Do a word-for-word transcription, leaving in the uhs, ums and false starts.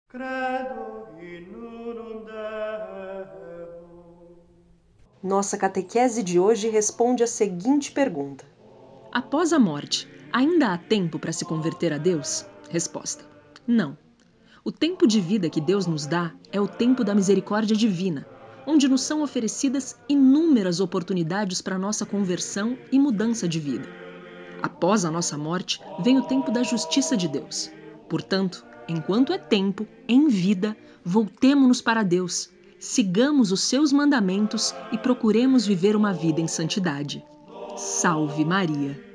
Credo in unum Deum. Nossa catequese de hoje responde a seguinte pergunta: após a morte, ainda há tempo para se converter a Deus? Resposta: não. O tempo de vida que Deus nos dá é o tempo da misericórdia divina, onde nos são oferecidas inúmeras oportunidades para nossa conversão e mudança de vida. Após a nossa morte, vem o tempo da justiça de Deus. Portanto, enquanto é tempo, em vida, voltemo-nos para Deus, sigamos os seus mandamentos e procuremos viver uma vida em santidade. Salve Maria!